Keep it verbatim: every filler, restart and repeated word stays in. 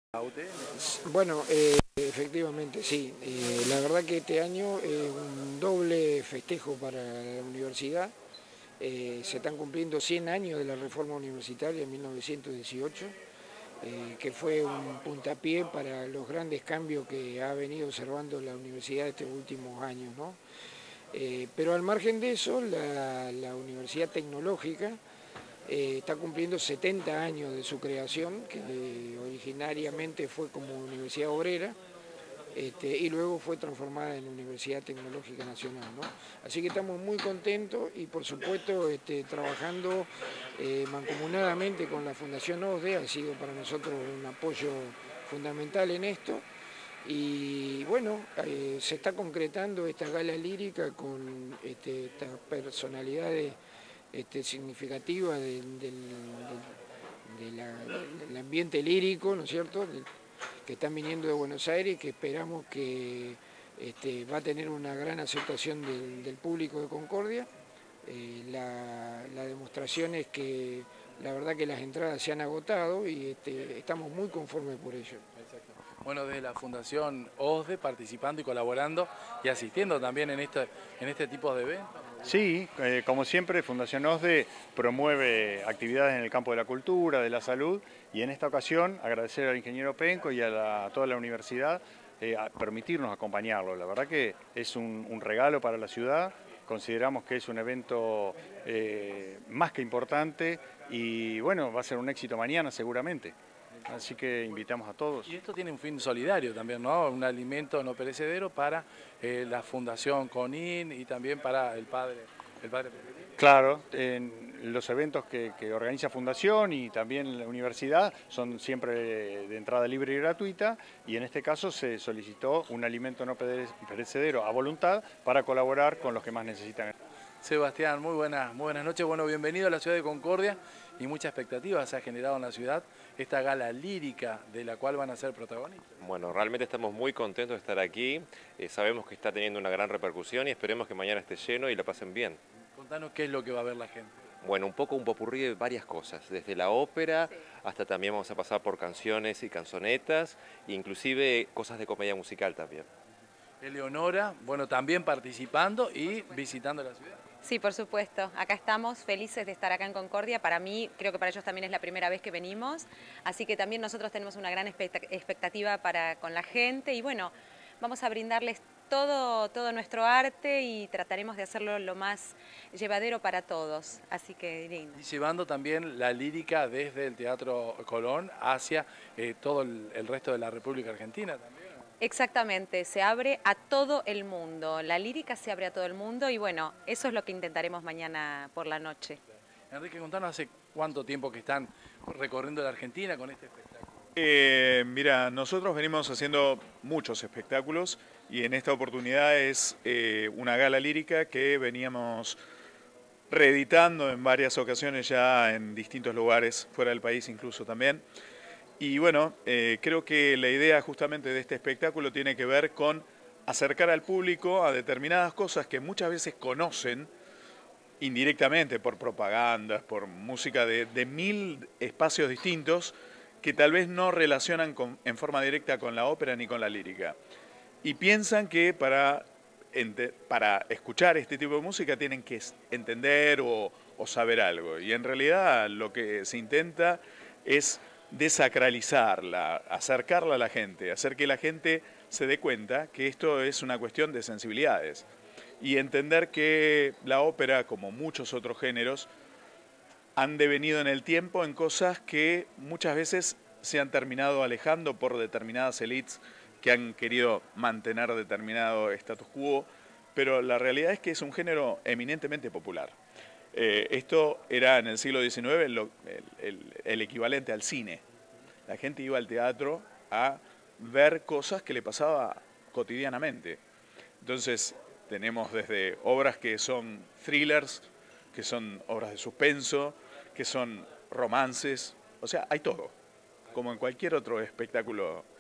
A U T N. Bueno, eh, efectivamente, sí. Eh, la verdad que este año es un doble festejo para la universidad. Eh, se están cumpliendo cien años de la reforma universitaria en mil novecientos dieciocho, eh, que fue un puntapié para los grandes cambios que ha venido observando la universidad estos últimos años, ¿no? Eh, pero al margen de eso, la, la Universidad Tecnológica Eh, está cumpliendo setenta años de su creación, que eh, originariamente fue como Universidad Obrera, este, y luego fue transformada en Universidad Tecnológica Nacional, ¿no? Así que estamos muy contentos y por supuesto este, trabajando eh, mancomunadamente con la Fundación OSDE, ha sido para nosotros un apoyo fundamental en esto. Y bueno, eh, se está concretando esta gala lírica con este, estas personalidades este, significativas del, del, del, de la, del ambiente lírico, ¿no es cierto?, del, que están viniendo de Buenos Aires y que esperamos que este, va a tener una gran aceptación del, del público de Concordia. Eh, la, la demostración es que la verdad que las entradas se han agotado y este, estamos muy conformes por ello. Exacto. Bueno, desde la Fundación OSDE participando y colaborando y asistiendo también en este, en este tipo de eventos. Sí, eh, como siempre, Fundación OSDE promueve actividades en el campo de la cultura, de la salud, y en esta ocasión agradecer al ingeniero Penco y a, la, a toda la universidad eh, a permitirnos acompañarlo. La verdad que es un, un regalo para la ciudad, consideramos que es un evento eh, más que importante y bueno, va a ser un éxito mañana seguramente. Así que invitamos a todos. Y esto tiene un fin solidario también, ¿no? Un alimento no perecedero para eh, la Fundación CONIN y también para el padre, el padre Peregrino. Claro, en los eventos que, que organiza Fundación y también la universidad son siempre de entrada libre y gratuita, y en este caso se solicitó un alimento no perecedero a voluntad para colaborar con los que más necesitan. Sebastián, muy buenas, muy buenas noches. Bueno, bienvenido a la ciudad de Concordia y mucha expectativa se ha generado en la ciudad esta gala lírica de la cual van a ser protagonistas. Bueno, realmente estamos muy contentos de estar aquí. Eh, sabemos que está teniendo una gran repercusión y esperemos que mañana esté lleno y la pasen bien. Contanos qué es lo que va a ver la gente. Bueno, un poco un popurrí de varias cosas, desde la ópera hasta también vamos a pasar por canciones y canzonetas, inclusive cosas de comedia musical también. Eleonora, bueno, también participando y visitando la ciudad. Sí, por supuesto. Acá estamos felices de estar acá en Concordia. Para mí, creo que para ellos también es la primera vez que venimos. Así que también nosotros tenemos una gran expectativa para, con la gente. Y bueno, vamos a brindarles todo, todo nuestro arte y trataremos de hacerlo lo más llevadero para todos. Así que lindo. Y llevando también la lírica desde el Teatro Colón hacia eh, todo el, el resto de la República Argentina también. Exactamente, se abre a todo el mundo, la lírica se abre a todo el mundo y bueno, eso es lo que intentaremos mañana por la noche. Enrique, contanos hace cuánto tiempo que están recorriendo la Argentina con este espectáculo. Eh, mira, nosotros venimos haciendo muchos espectáculos y en esta oportunidad es eh, una gala lírica que veníamos reeditando en varias ocasiones ya en distintos lugares, fuera del país incluso también. Y bueno, eh, creo que la idea justamente de este espectáculo tiene que ver con acercar al público a determinadas cosas que muchas veces conocen indirectamente por propagandas, por música de, de mil espacios distintos que tal vez no relacionan con, en forma directa con la ópera ni con la lírica. Y piensan que para, para escuchar este tipo de música tienen que entender o, o saber algo. Y en realidad lo que se intenta es desacralizarla, acercarla a la gente, hacer que la gente se dé cuenta que esto es una cuestión de sensibilidades y entender que la ópera, como muchos otros géneros, han devenido en el tiempo en cosas que muchas veces se han terminado alejando por determinadas élites que han querido mantener determinado status quo, pero la realidad es que es un género eminentemente popular. Eh, esto era en el siglo diecinueve el, el, el, el equivalente al cine. La gente iba al teatro a ver cosas que le pasaba cotidianamente. Entonces tenemos desde obras que son thrillers, que son obras de suspenso, que son romances, o sea, hay todo, como en cualquier otro espectáculo